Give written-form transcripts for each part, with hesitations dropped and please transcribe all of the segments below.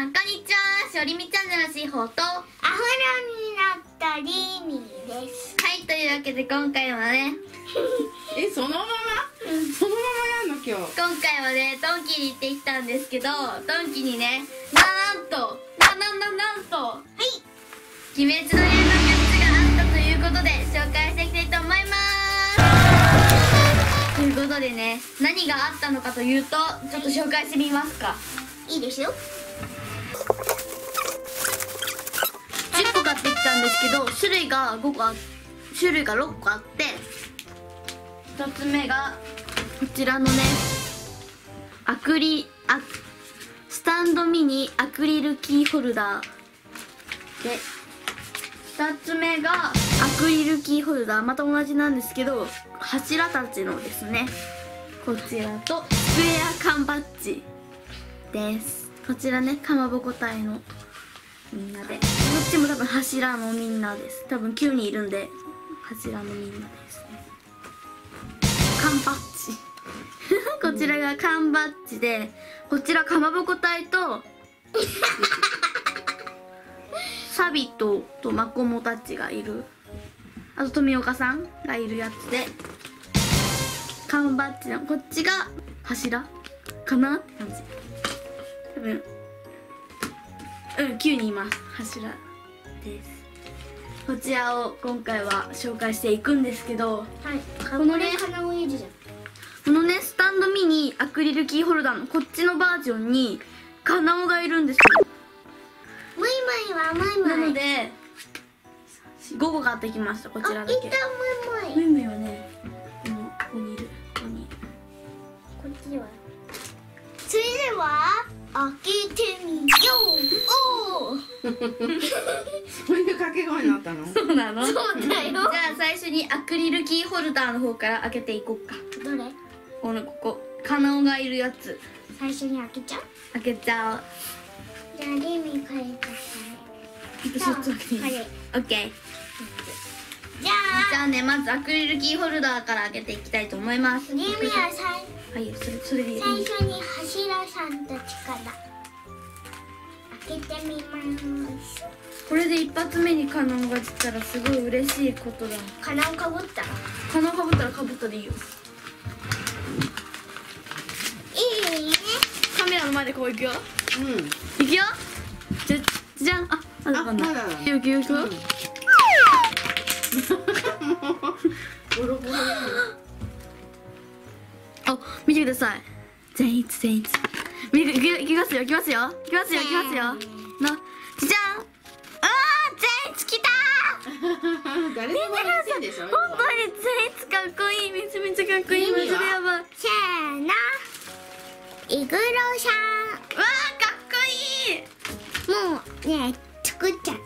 さんこんにちは。しおりみチャンネルのしほとアフロになったりみです。はい、というわけで今回はねそのままそのままやんの今日。 今回はねドンキに行ってきたんですけど、ドンキにねなんとはい鬼滅の刃のグッズがあったということで紹介していきたいと思います。ということでね、何があったのかというとちょっと紹介してみますか。いいですよ。10個買ってきたんですけど、種類が6個あって1つ目がこちらのねスタンドミニアクリルキーホルダーで、2つ目がアクリルキーホルダー、また同じなんですけど柱たちのですね、こちらとスクエア缶バッジです。こちらねかまぼこ隊のみんなで、こっちも多分柱のみんなです。多分9人いるんで柱のみんなですね。缶バッジこちらが缶バッジで、こちらかまぼこ隊とサビトとマコモたちがいる、あと富岡さんがいるやつで、缶バッジのこっちが柱かなって感じ。多分9人います。柱です。こちらを今回は紹介していくんですけど、はい、このねスタンドミニアクリルキーホルダーのこっちのバージョンにカナオがいるんですよ。ムイムイはムイムイなので5個買ってきました。こちらだけ。ムイムイはねここにいる。こっちはそれでは開けてみよう。おそういう掛け声になったの？ そうなの？そうだよ。じゃあ最初にアクリルキーホルダーの方から開けていこうか。どれ？ここカナオがいるやつ。最初に開けちゃう？開けちゃう。じゃあリミ変えたから。そっち開けていい？オッケー。じゃあね、まずアクリルキーホルダーから開けていきたいと思います。リミははい、それでいい。最初に柱さんたちから開けてみます。これで一発目にカナオが出たらすごい嬉しいことだ。カナオかぶったら？カナオかぶったらかぶったでいいよ。いいね。カメラの前でこういくよ。いくよ。じゃん。まだわかんない。いくよ。ボロボロ。見てください。全員いきますよ。のじゃん。全員つきたー。 誰でもいませんでしょ。 本当に全員かっこいい。めちゃめちゃかっこいい。マジでやばい。せーの、イグロさん。わー、かっこいい。もうね作っちゃった。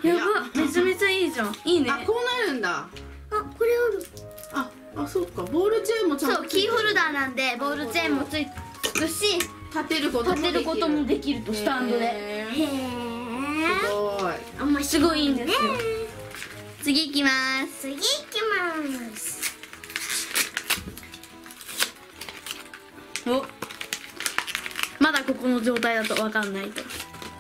やば、めちゃめちゃいいじゃん。いいね。 こうなるんだ。 これある。 そっか。ボールチェーンもちゃんと。そう、キーホルダーなんでボールチェーンもつくし、立てることもできると。スタンドで。へえ。すごいいいんですよ。次行きます。お、まだここの状態だとわかんないと。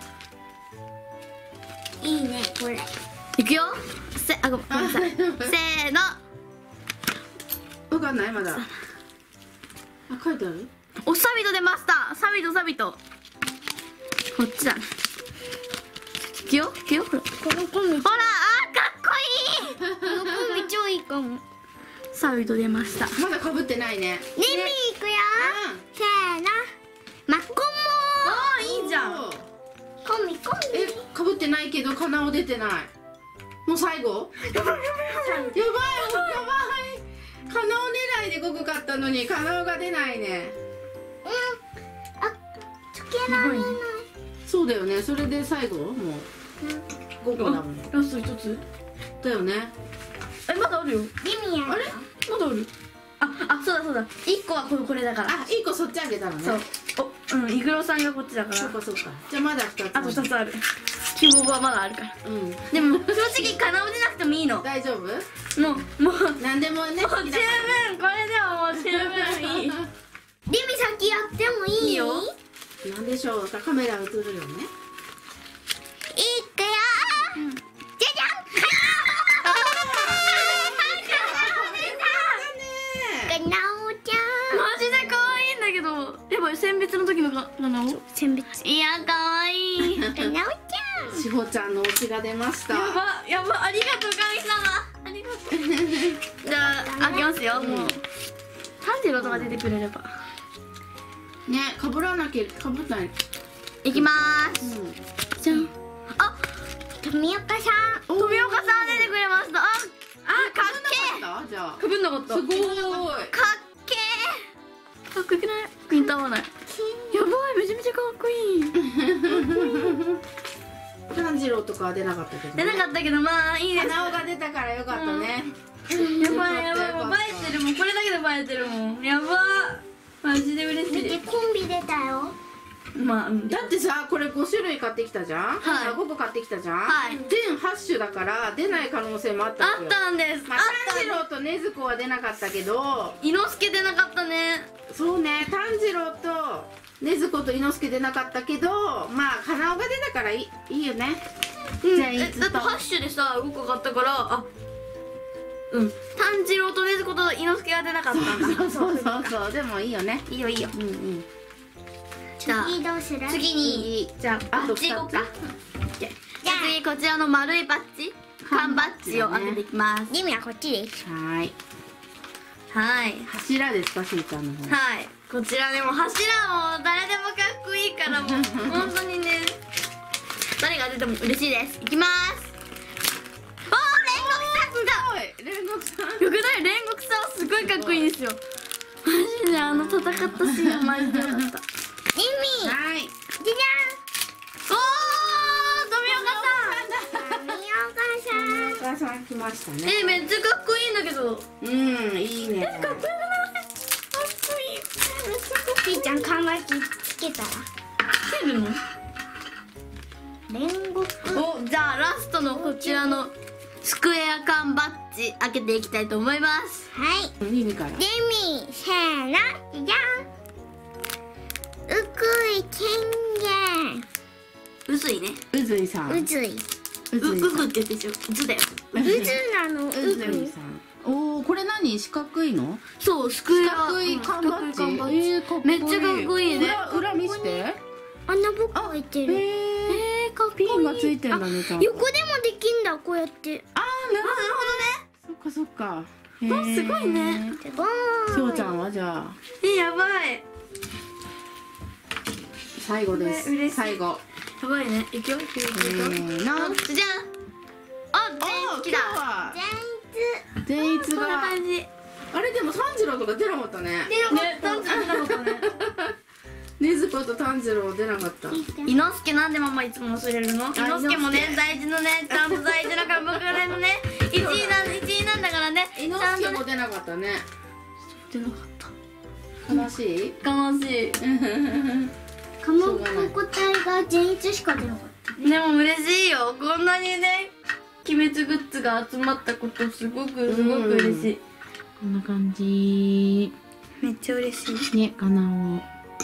いいねこれ。いくよ。ごめんなさい。せーの。 わかんないまだ。書いてある？ サビト出ました。サビト。こっちだね。いくよ。ほら。このコンビ。ほら、かっこいい。このコンビ超いいかも。サビト出ました。 まだかぶってないね。 リミいくよ。せーの。マコモ。いいじゃん。コンビ。 かぶってないけどカナオ出てない。もう最後？やばい。カナオ狙いで5個買ったのにカナオが出ないね。 つけられない。 そうだよね。それで最後もう5個だもん。 ラスト1つだよね。 まだあるよ。リミや。あれまだある。そうだ。1個はこれだから。 1個そっちあげたのね。 そう。イグロさんがこっちだから。 そうか。じゃあまだ2つ。 あと2つある。希望はまだあるから。でも正直カナオ出なくてもいいの。 大丈夫？ もう何でもね。 もう十分。これではもう十分いい。リミ先やってもいいよ。 なんでししょうか。カメラ映るよね。 いくよー。じゃじゃん。かなおちゃん。 マジで可愛いんだけど、やばい、選別の時のかなお。 選別。 いや、可愛い。 かなおちゃん。 しほちゃんの推しが出ました。 やば、やば、ありがとう神様。ありがとう。じゃあ開けますよ。もう炭治郎とか出てくれれば。 ね、かぶらなきゃ、かぶったら。 いきまーす。じゃん。あ、 富岡さん。 富岡さん出てくれました。あ、かっけじゃあ。 ー。かぶんなかった。 すごい。 かっけー。かっこよくない？ピント合わない。やばい、めちゃめちゃかっこいい。 炭治郎とかは出なかったけど、 出なかったけど、まあいいです。 花尾が出たからよかったね。 やばいやばい、もう映えてるもん。これだけで映えてるもん。やばー。マジで嬉しでい。 コンビ出たよ。 まあ、 だってさ、これ5種類買ってきたじゃん。 はい 5個買ってきたじゃん。 はい全8種だから出ない可能性もあったわけよ。 あったんです。 まあ、炭治郎と禰豆子は出なかったけど、 伊之助出なかったね。 そうね、炭治郎と禰豆子と伊之助出なかったけど、まあ花尾が出たからいいよね。じゃあいつとだってハッシュでさ5個買ったから、あ、うん炭治郎と禰豆子と伊之助が出なかったんだ。 そうでもいいよね。 いいよいいよ。 うんうん。 じゃあ次どうする？ 次にじゃあバッチいこうか。 じゃ次こちらの丸いバッジ、缶バッジを開けていきます。 あ、ジミはこっちです。 はーい。 はい柱ですか、しーちゃんの方。 はい、こちらでも柱も誰でもかっこいいから、もう本当にね、誰が出ても嬉しいです。いきます。おー、煉獄さんだ。 すごい、煉獄さん。 よくない？煉獄さんはすごいかっこいいんですよ。マジで戦ったシーンはマジでよかった。 ジミはい。 じゃおー、富じゃん。富岡さん。 お母さん来ましたね。 めっちゃかっこいいんだけど。かっこようん、いいね。 くない？かっこいい。 しーちゃん缶バッジつけたら。 つけるの？ 煉獄。 お、じゃあラストのこちらのスクエア缶バッジ開けていきたいと思います。 はい。 耳から。 ジミせーの。じゃん。うくい権うずいね。 うずいさん。 限。うずい。 うずいさん。 ぐって言ってしょ。うずだよ。 うずなの。ううずいず。 さん。おお、これ何？四角いの？ そう、スクエア。 四角い缶バッジ。 四角い缶バッジかっこいい。 めっちゃかっこいいね。 裏見して。 穴ぼこ開いてる。 かっこいい。 ピンがついてんだね、ちゃんと。 横でもできんだ、こうやって。 あー、なるほどね。そっか。 すごいね。 すごーい。 しょうちゃんはじゃあやばい。 最後です嬉しい。 最後。 やばいね。いくよ。 せーの。 じゃん。あ、全員好きだ。 全員善逸こんなが。 感じ。 あれでも炭治郎とか出なかったね。 ね、炭治郎出なかったね。 禰豆子と炭治郎出なかった。 伊之助なんでママいつも忘れるの？伊之助もね、大事のね、ちゃんと大事なから僕らのね、1位なんだからね。 伊之助も出なかったね。 出なかった。 悲しい。 悲しい。 かまぼこ隊が全員しか出なかった。 でも嬉しいよ。こんなにね、鬼滅グッズが集まったことすごく嬉しい。 こんな感じ。 めっちゃ嬉しい。 ね、かな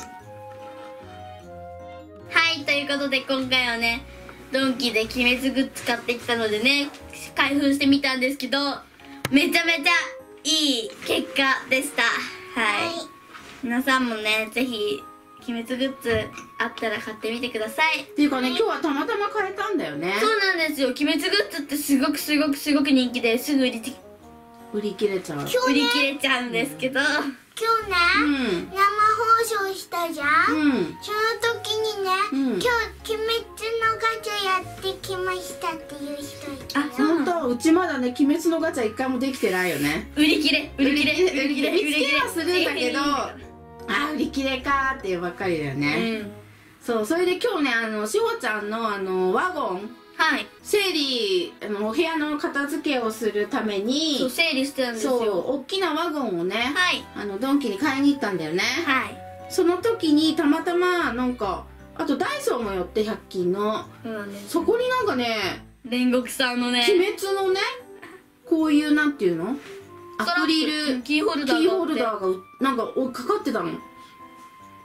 はい、ということで今回はね、ドンキで鬼滅グッズ買ってきたのでね、開封してみたんですけど、めちゃめちゃいい結果でした。はい。皆さんもね、ぜひ、鬼滅グッズあったら買ってみてください。 っていうかね、今日はたまたま買えたんだよね。 そうなんですよ。鬼滅グッズってすごく人気ですぐ売り切れちゃう。 切れちゃうんですけど、 今日ね、 うん。 生放送したじゃん。 うん。 その時にね、 うん今日鬼滅のガチャやってきましたっていう人いたよ。 あ、そうなの。 本当、うちまだね、鬼滅のガチャ一回もできてないよね。 売り切れ見つけはするんだけど、売り切れかーっていうばっかりだようね。 ん。 そう、それで今日ね、しほちゃんのワゴン、 はい。 整理、お部屋の片付けをするために、 そう、整理してたんですそう、 よ。 大きなワゴンをね、 はい。 ドンキに買いに行ったんだよね。 はい。 その時にたまたま、なんか、あとダイソーも寄って100均の、 そうなんです。 そこになんかね、 煉獄さんのね、 鬼滅のね、こういうなんていうのアクリル、 キーホルダーキーホルダーがなんかかかってたの。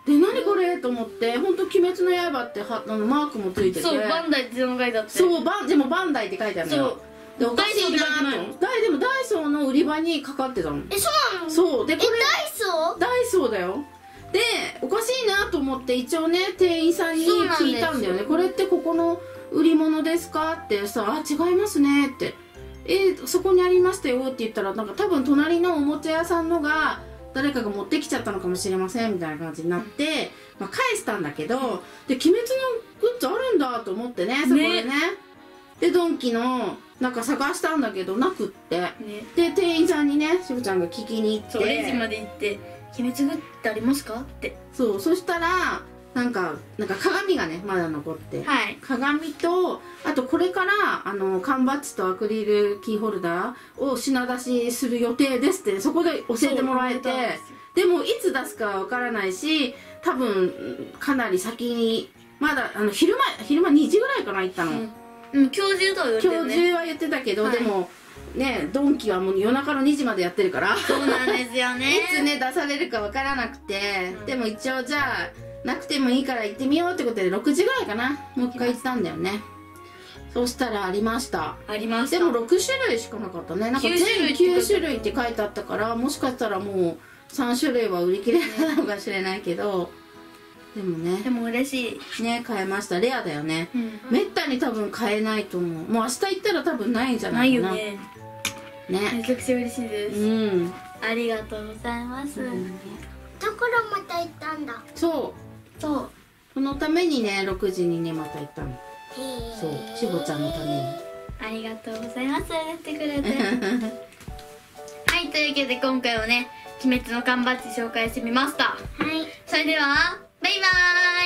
で何これと思って、本当鬼滅の刃ってマークもついてて、 そうバンダイって書いてあって、 そうでもバンダイって書いてあるのよ。でおかしいなと、でもダイソーの売り場にかかってたの。 そうなの？ そうで、これダイソーだよ。でおかしいなと思って一応ね店員さんに聞いたんだよね。これってここの売り物ですかってさ、あ違いますねって、そこにありましたよって言ったら、なんか多分隣のおもちゃ屋さんのが誰かが持ってきちゃったのかもしれませんみたいな感じになって、まあ、返したんだけど、で鬼滅のグッズあるんだと思ってね、そこでねでドンキのなんか探したんだけどなくって、で店員さんにねしぶちゃんが聞きに行って、 レジまで行って「鬼滅グッズってありますか?」って。 そしたらなんか鏡がねまだ残って、鏡とあとこれから缶バッジとアクリルキーホルダーを品出しする予定ですってそこで教えてもらえて、でもいつ出すかは分からないし、多分かなり先に、まだ昼間2時ぐらいかな行ったの、 今日中とは言って今日中は言ってたけど、でもねドンキはもう夜中の2時までやってるから、 そうなんですよねいつね出されるか分からなくて、でも一応じゃあなくてもいいから行ってみようってことで6時ぐらいかなもう一回行ったんだよね。そうしたらありました。 でも 6種類しかなかったね。なんか全9種類って書いてあったから、もしかしたらもう3種類は売り切れなのかもしれないけど、でもね、 でも嬉しいね、買えました。レアだよね、めったに多分買えないと思う。もう明日行ったら多分ないんじゃないかな。ないよね。 めちゃくちゃ嬉しいです。ありがとうございます。 だからまた行ったんだ。 そうそのためにね6時にねまた行ったの。そうしぼちゃんのために。 ありがとうございます。やってくれてはい、というわけで今回はね鬼滅の缶バッジ紹介してみました。それではバイバーイ。